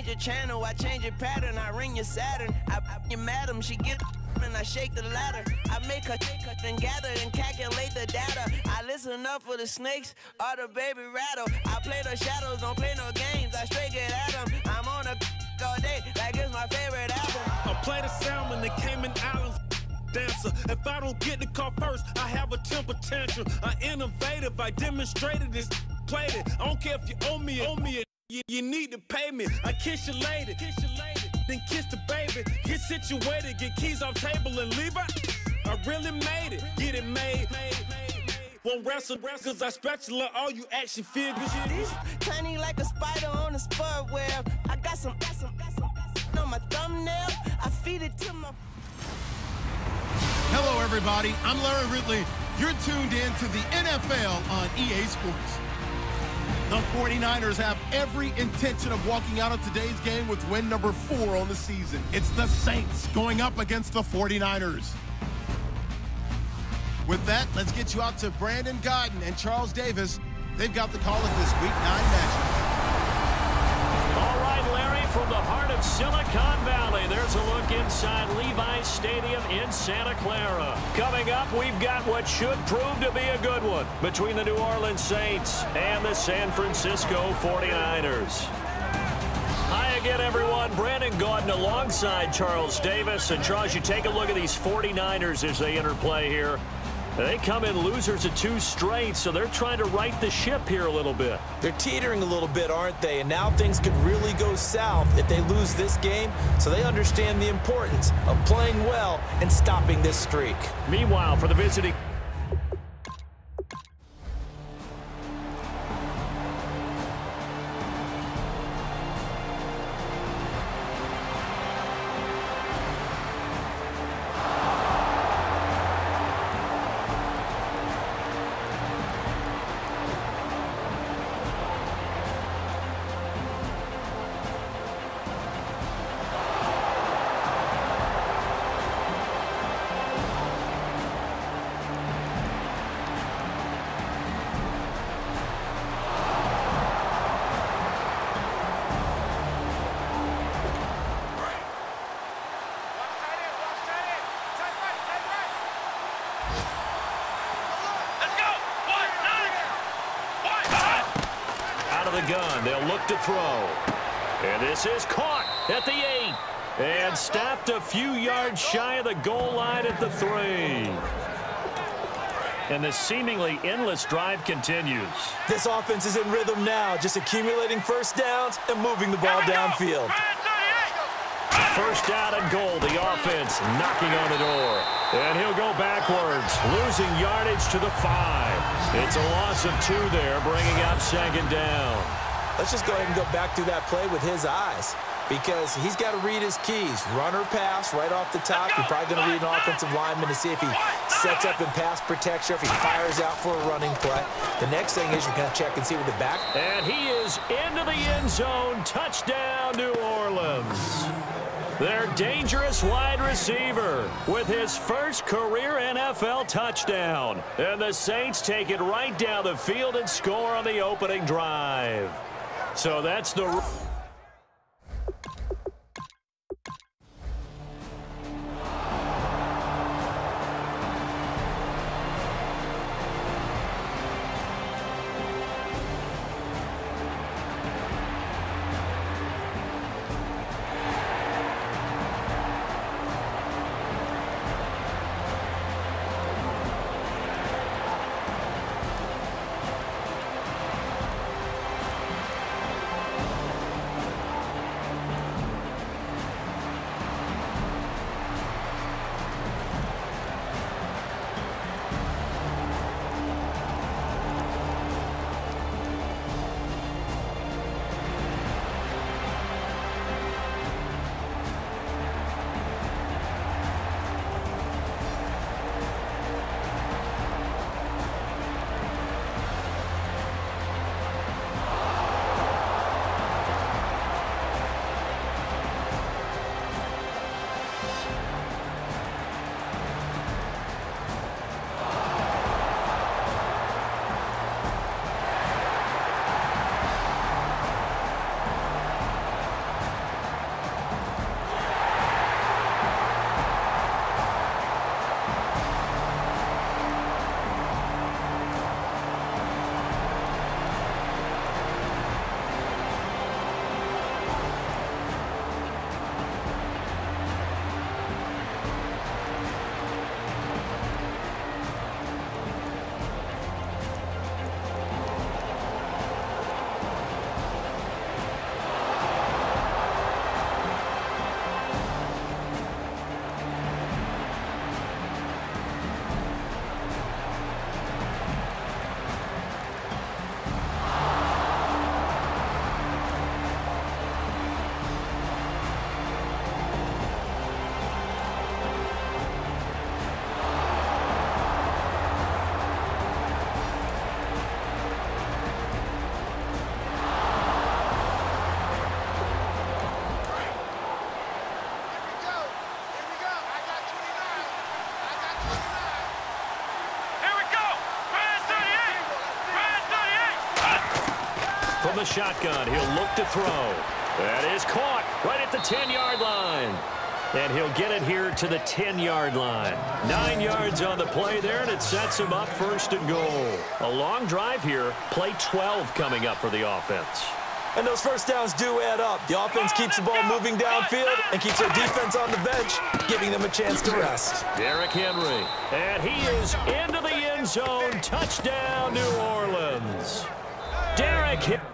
change your channel, I change your pattern, I ring your Saturn. I your madam, she get and I shake the ladder. I make her and gather and calculate the data. I listen up for the snakes or the baby rattle. I play the shadows, don't play no games, I straight get at them. I'm on a all day, like it's my favorite album. I play the salmon, the Cayman Islands dancer. If I don't get the car first, I have a temper tantrum. I innovative, I demonstrated this, played it. I don't care if you owe me it. You need to pay me. I kiss your lady, then kiss the baby. Get situated, get keys off table and leave her. I really made it, get it made. Won't wrestle, cause I spatula all you action figures. Tiny like a spider on a spud web. I got some on my thumbnail. I feed it to my... Hello, everybody. I'm Larry Ridley. You're tuned in to the NFL on EA Sports. The 49ers have every intention of walking out of today's game with win number 4 on the season. It's the Saints going up against the 49ers. With that, let's get you out to Brandon Godden and Charles Davis. They've got the call of this Week 9 matchup. All right, Larry, from the heart of Silicon Valley, there's a look inside Levi's Stadium in Santa Clara. Coming up, we've got what should prove to be a good one between the New Orleans Saints and the San Francisco 49ers. Hi again, everyone. Brandon Gaudin alongside Charles Davis. And Charles, you take a look at these 49ers as they enter play here. They come in losers of 2 straight, so they're trying to right the ship here a little bit. They're teetering a little bit, aren't they? And now things could really go south if they lose this game, so they understand the importance of playing well and stopping this streak. Meanwhile, for the visiting... The gun, they'll look to throw, and this is caught at the 8 and stopped a few yards shy of the goal line at the 3. And the seemingly endless drive continues. This offense is in rhythm now, just accumulating first downs and moving the ball downfield. First down and goal, the offense knocking on the door. And he'll go backwards, losing yardage to the 5. It's a loss of 2 there, bringing up 2nd down. Let's just go ahead and go back through that play with his eyes, because he's got to read his keys. Run or pass right off the top. You're probably going to read an offensive lineman to see if he sets up in pass protection, or if he fires out for a running play. The next thing is you're going to check and see with the back. And he is into the end zone. Touchdown, New Orleans. Their dangerous wide receiver with his first career NFL touchdown. And the Saints take it right down the field and score on the opening drive. So that's the... the shotgun. He'll look to throw. That is caught right at the 10-yard line. And he'll get it here to the 10-yard line. 9 yards on the play there, and it sets him up 1st and goal. A long drive here. Play 12 coming up for the offense. And those first downs do add up. The offense keeps the ball moving downfield and keeps their defense on the bench, giving them a chance to rest. Derrick Henry. And he is into the end zone. Touchdown, New Orleans. Derrick Henry.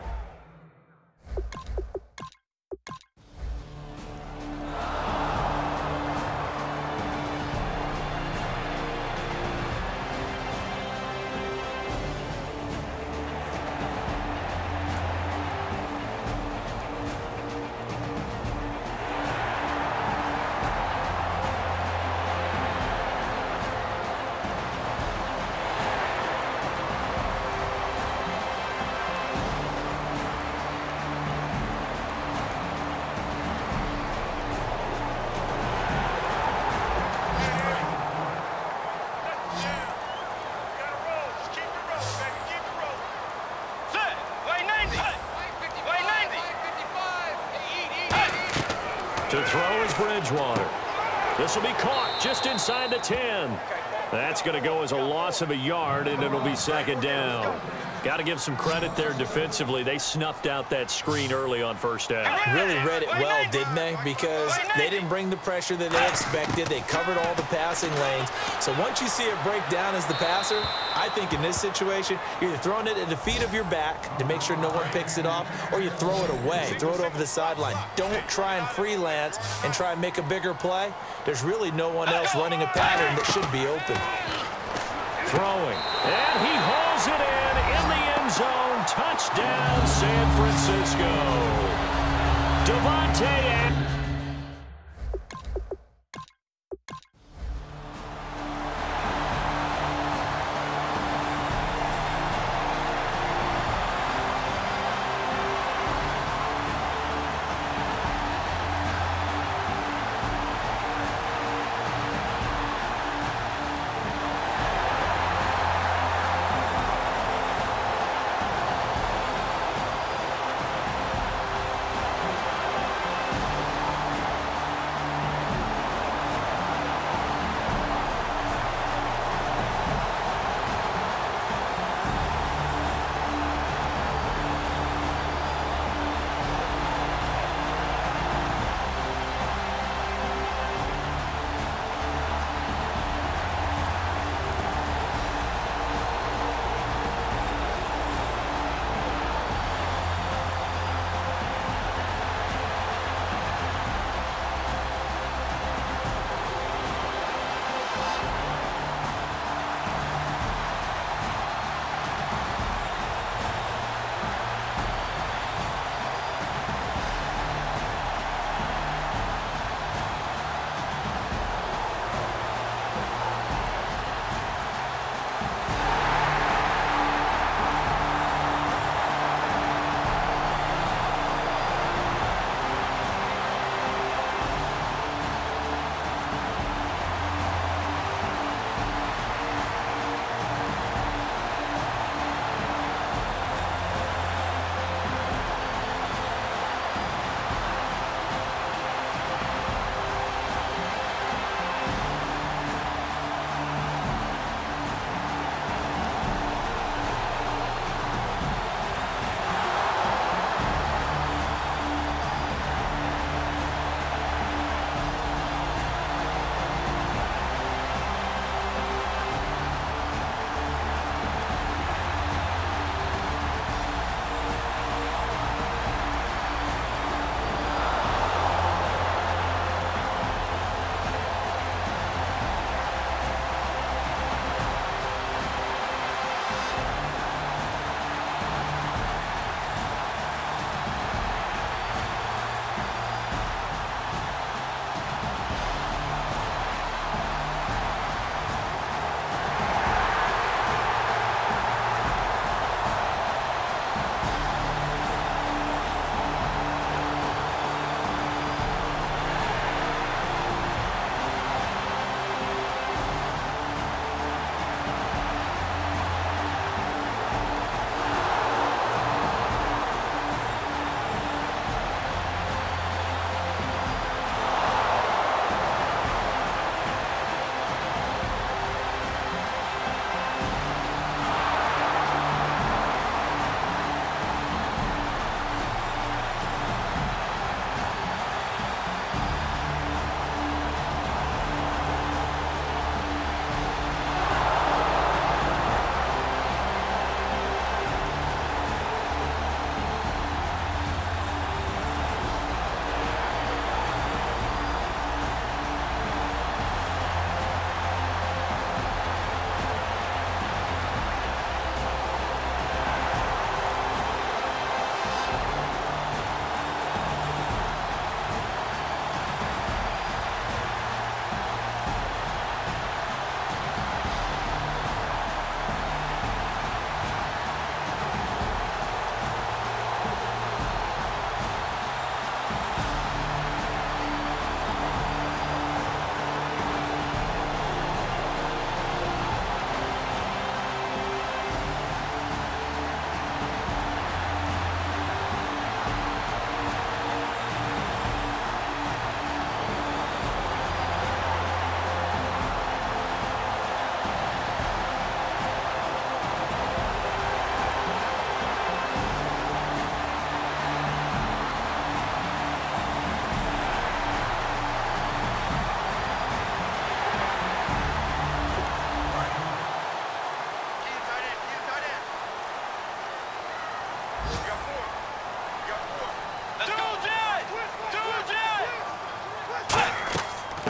To throw is Bridgewater. This will be caught just inside the 10. That's going to go as a loss of a yard, and it'll be 2nd down. Got to give some credit there defensively. They snuffed out that screen early on 1st down. Really read it well, didn't they? Because they didn't bring the pressure that they expected. They covered all the passing lanes. So once you see it break down as the passer, I think in this situation, you're either throwing it at the feet of your back to make sure no one picks it off, or you throw it away, throw it over the sideline. Don't try and freelance and try and make a bigger play. There's really no one else running a pattern that should be open. Throwing, and he hauls it in the end zone. Touchdown, San Francisco. Devontae Adams.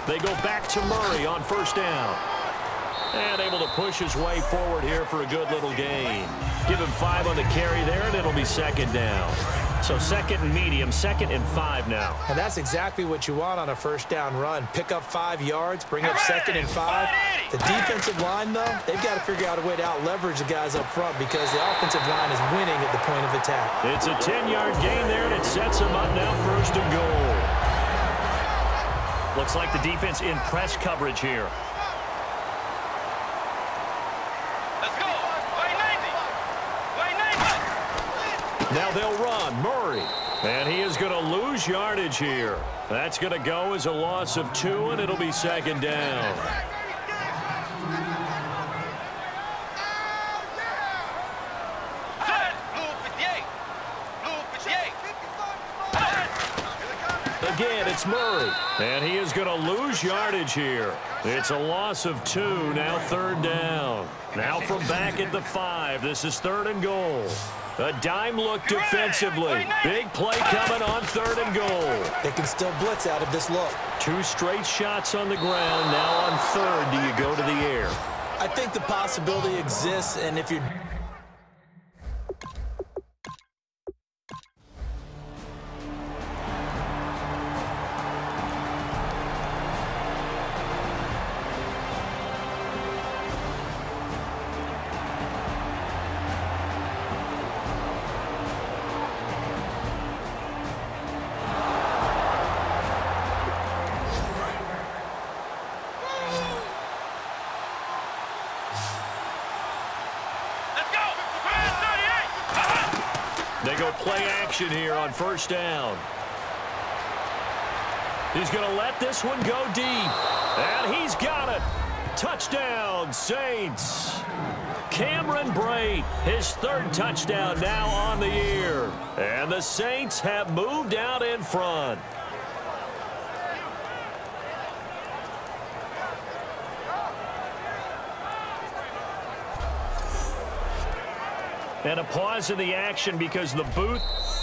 They go back to Murray on first down. And able to push his way forward here for a good little gain. Give him 5 on the carry there, and it'll be second down. So second and medium, 2nd and 5 now. And that's exactly what you want on a first down run. Pick up 5 yards, bring up 2nd and 5. The defensive line, though, they've got to figure out a way to out-leverage the guys up front because the offensive line is winning at the point of attack. It's a 10-yard gain there, and it sets them up now 1st and goal. Looks like the defense in press coverage here. Now they'll run. Murray. And he is going to lose yardage here. That's going to go as a loss of 2, and it'll be second down. Again, it's Murray. And he is going to lose yardage here. It's a loss of 2, now 3rd down. Now from back at the 5, this is 3rd and goal. A dime look defensively. Big play coming on 3rd and goal. They can still blitz out of this look. 2 straight shots on the ground. Now on 3rd, do you go to the air? I think the possibility exists, and if you're... They go play action here on first down. He's going to let this one go deep. And he's got it. Touchdown, Saints. Cameron Brate, his 3rd touchdown now on the year. And the Saints have moved out in front. And a pause in the action because the booth.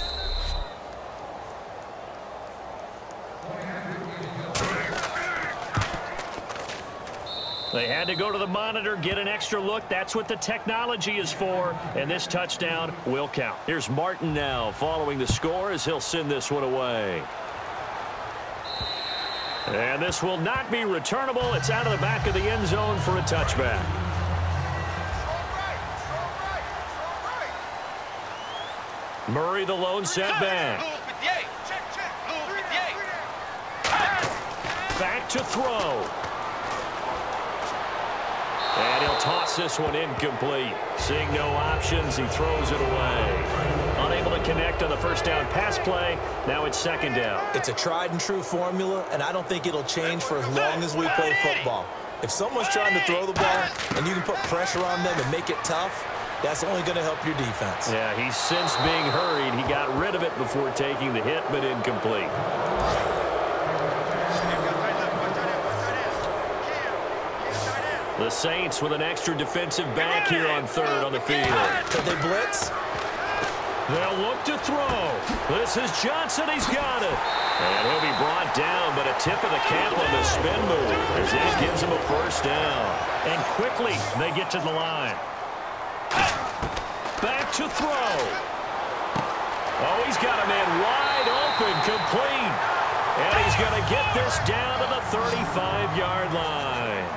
They had to go to the monitor, get an extra look. That's what the technology is for. And this touchdown will count. Here's Martin now following the score as he'll send this one away. And this will not be returnable. It's out of the back of the end zone for a touchback. Murray, the lone setback. Back to throw. And he'll toss this one incomplete. Seeing no options, he throws it away. Unable to connect on the first down pass play. Now it's second down. It's a tried and true formula, and I don't think it'll change for as long as we play football. If someone's trying to throw the ball and you can put pressure on them and make it tough, that's only going to help your defense. Yeah, he's since being hurried. He got rid of it before taking the hit, but incomplete. The Saints with an extra defensive back here on 3rd on the field. Could they blitz? They'll look to throw. This is Johnson. He's got it. And he'll be brought down, but a tip of the cap on the spin move as that gives him a first down. And quickly, they get to the line. Back to throw. Oh, he's got a man wide open, complete. And he's going to get this down to the 35-yard line.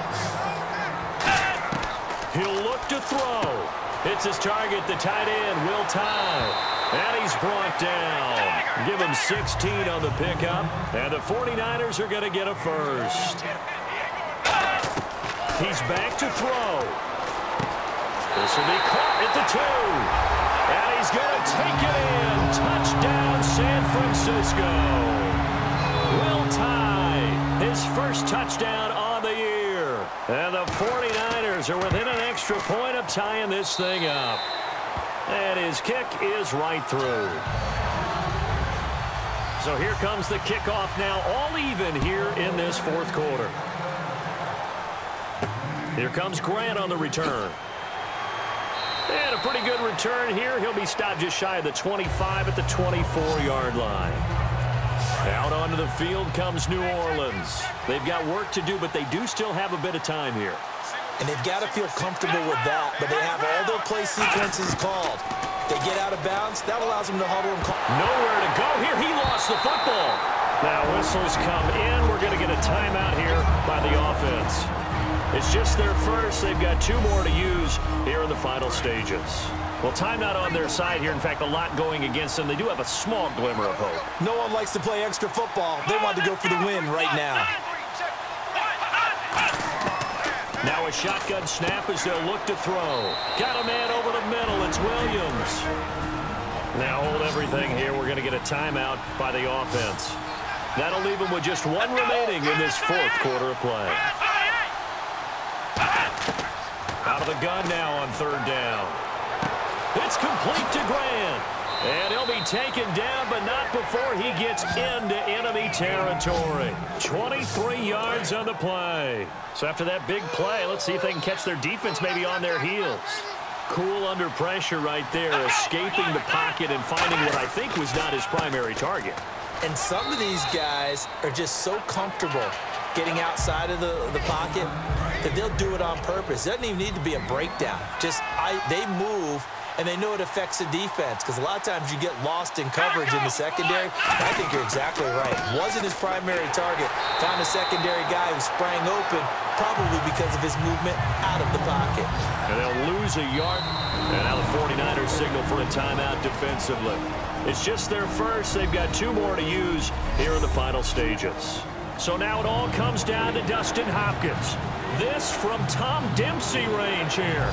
He'll look to throw. It's his target, the tight end, Will Tye. And he's brought down. Give him 16 on the pickup. And the 49ers are going to get a first. He's back to throw. This will be caught at the 2. And he's going to take it in. Touchdown, San Francisco. Will Tye, his first touchdown on the year. And the 49ers are within an extra point of tying this thing up. And his kick is right through. So here comes the kickoff now, all even here in this 4th quarter. Here comes Grant on the return. And a pretty good return here. He'll be stopped just shy of the 25 at the 24-yard line. Out on onto the field comes New Orleans. They've got work to do, but they do still have a bit of time here. And they've got to feel comfortable with that, but they have all their play sequences called. If they get out of bounds, that allows them to huddle and call. Nowhere to go here. He lost the football. Now whistles come in. We're going to get a timeout here by the offense. It's just their first. They've got 2 more to use here in the final stages. Well, timeout on their side here. In fact, a lot going against them. They do have a small glimmer of hope. No one likes to play extra football. They want to go for the win right now. Now a shotgun snap as they'll look to throw. Got a man over the middle. It's Williams. Now hold everything here. We're going to get a timeout by the offense. That'll leave them with just 1 remaining in this 4th quarter of play. Out of the gun now on 3rd down. It's complete to Grant. And he'll be taken down, but not before he gets into enemy territory. 23 yards on the play. So after that big play, let's see if they can catch their defense maybe on their heels. Cool under pressure right there, escaping the pocket and finding what I think was not his primary target. And some of these guys are just so comfortable getting outside of the pocket that they'll do it on purpose. It doesn't even need to be a breakdown. They move, and they know it affects the defense because a lot of times you get lost in coverage in the secondary. I think you're exactly right. Wasn't his primary target. Found a secondary guy who sprang open, probably because of his movement out of the pocket. And they'll lose a yard. And now the 49ers signal for a timeout defensively. It's just their first. They've got 2 more to use here in the final stages. So now it all comes down to Dustin Hopkins. This from Tom Dempsey range here.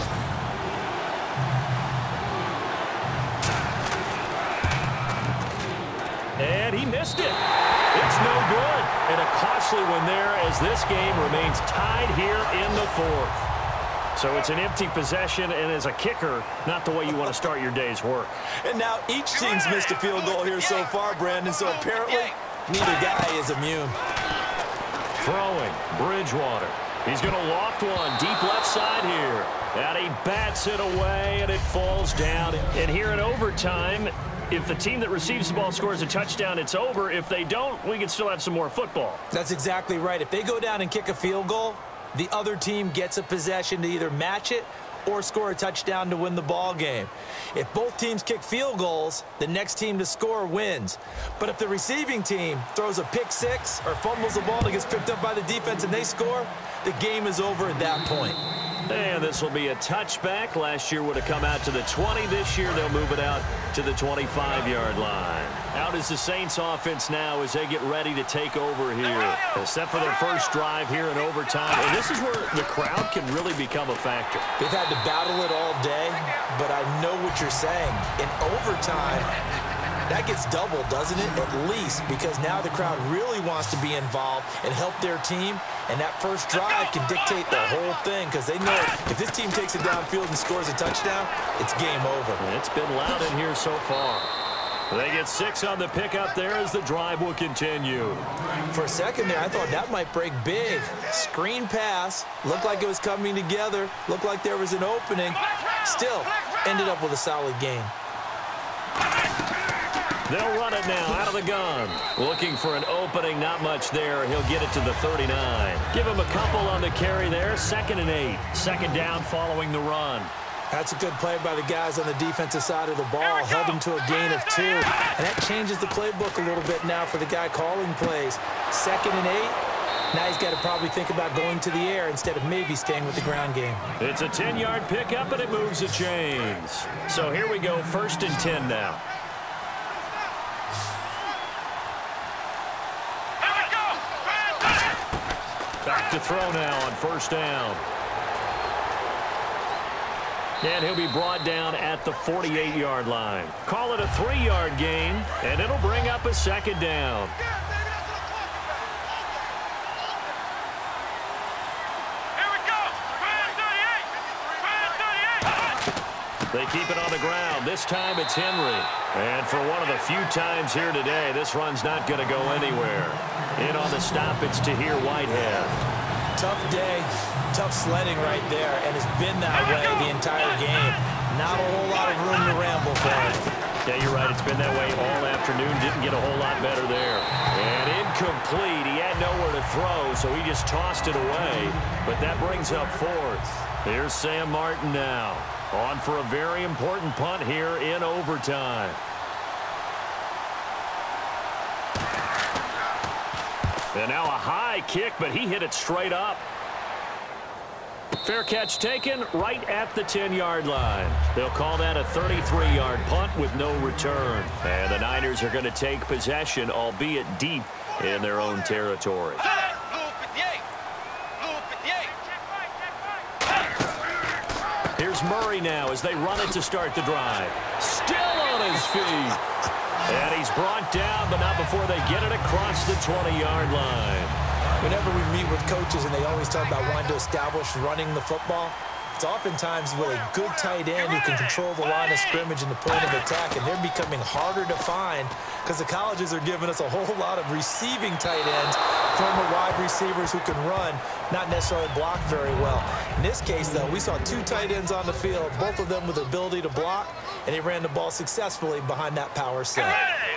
And he missed it. It's no good. And a costly one there as this game remains tied here in the 4th. So it's an empty possession, and as a kicker, not the way you want to start your day's work. And now each team's missed a field goal here so far, Brandon, so apparently neither guy is immune. Throwing, Bridgewater. He's going to loft one deep left side here. And he bats it away, and it falls down. And here in overtime, if the team that receives the ball scores a touchdown, it's over. If they don't, we can still have some more football. That's exactly right. If they go down and kick a field goal, the other team gets a possession to either match it or score a touchdown to win the ball game. If both teams kick field goals, the next team to score wins. But if the receiving team throws a pick 6 or fumbles the ball and gets picked up by the defense and they score, the game is over at that point. And this will be a touchback. Last year would have come out to the 20. This year they'll move it out to the 25-yard line. Out is the Saints offense now as they get ready to take over here. They're set for their first drive here in overtime. And this is where the crowd can really become a factor. They've had to battle it all day, but I know what you're saying. In overtime, that gets doubled, doesn't it? At least, because now the crowd really wants to be involved and help their team. And that first drive can dictate the whole thing because they know if this team takes it downfield and scores a touchdown, it's game over. And it's been loud in here so far. They get 6 on the pickup there as the drive will continue. For a second there, I thought that might break big. Screen pass. Looked like it was coming together. Looked like there was an opening. Still, ended up with a solid game. They'll run it now out of the gun. Looking for an opening, not much there. He'll get it to the 39. Give him a couple on the carry there. 2nd and 8. 2nd down following the run. That's a good play by the guys on the defensive side of the ball. Held him to a gain of 2. And that changes the playbook a little bit now for the guy calling plays. 2nd and 8. Now he's got to probably think about going to the air instead of maybe staying with the ground game. It's a 10-yard pickup, and it moves the chains. So here we go, 1st and 10 now. Back to throw now on 1st down. And he'll be brought down at the 48-yard line. Call it a 3-yard gain, and it'll bring up a 2nd down. They keep it on the ground. This time it's Henry. And for one of the few times here today, this run's not going to go anywhere. In on the stop, it's Tahir Whitehead. Tough day, tough sledding right there, and it's been that way the entire game. Not a whole lot of room to ramble for it. Yeah, you're right. It's been that way all afternoon. Didn't get a whole lot better there. And in incomplete. He had nowhere to throw, so he just tossed it away. But that brings up fourth. Here's Sam Martin now, on for a very important punt here in overtime. And now a high kick, but he hit it straight up. Fair catch taken right at the 10-yard line. They'll call that a 33-yard punt with no return. And the Niners are going to take possession, albeit deep in their own territory. Here's Murray now as they run it to start the drive. Still on his feet. And he's brought down, but not before they get it across the 20-yard line. Whenever we meet with coaches and they always talk about wanting to establish running the football, it's oftentimes with a good tight end who can control the line of scrimmage and the point of attack, and they're becoming harder to find because the colleges are giving us a whole lot of receiving tight ends, former wide receivers who can run, not necessarily block very well. In this case, though, we saw two tight ends on the field, both of them with the ability to block, and they ran the ball successfully behind that power set.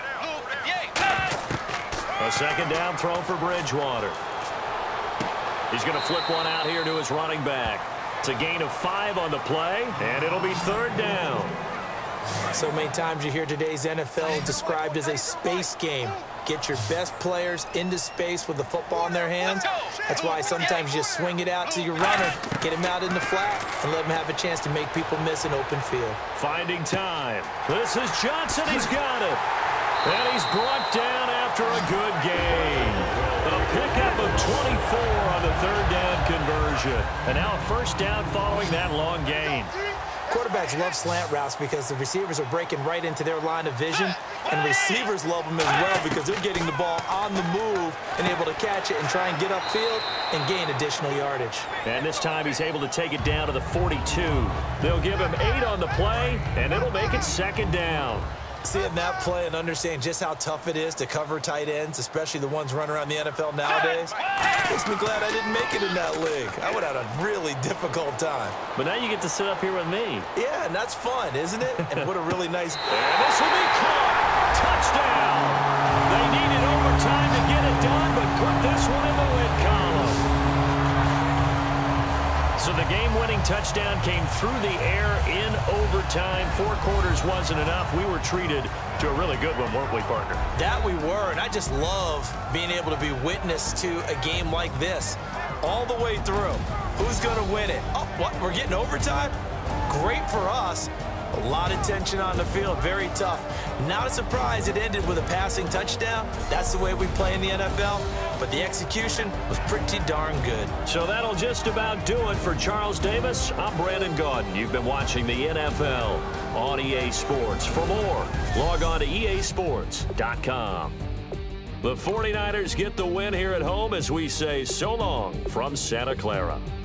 A second down throw for Bridgewater. He's going to flip one out here to his running back. It's a gain of 5 on the play, and it'll be third down. So many times you hear today's NFL described as a space game. Get your best players into space with the football in their hands. That's why sometimes you swing it out to your runner, get him out in the flat, and let him have a chance to make people miss an open field. Finding time. This is Johnson. He's got it. And he's brought down after a good gain. A pickup of 24 on the third down conversion. And now a first down following that long gain. Quarterbacks love slant routes because the receivers are breaking right into their line of vision, and receivers love them as well because they're getting the ball on the move and able to catch it and try and get upfield and gain additional yardage. And this time he's able to take it down to the 42. They'll give him 8 on the play, and it'll make it second down. Seeing that play and understand just how tough it is to cover tight ends, especially the ones running around the NFL nowadays, makes me glad I didn't make it in that league. I would have had a really difficult time. But now you get to sit up here with me. Yeah, and that's fun, isn't it? And what a really nice... And this will be caught. Touchdown. They needed overtime to get it done, but put this one in the win column. So the game-winning touchdown came through the air in overtime. 4 quarters wasn't enough. We were treated to a really good one, weren't we, partner? That we were, and I just love being able to be witness to a game like this all the way through. Who's going to win it? Oh, what? We're getting overtime? Great for us. A lot of tension on the field, very tough. Not a surprise it ended with a passing touchdown. That's the way we play in the NFL. But the execution was pretty darn good. So that'll just about do it for Charles Davis. I'm Brandon Gaudin. You've been watching the NFL on EA Sports. For more, log on to easports.com. The 49ers get the win here at home as we say so long from Santa Clara.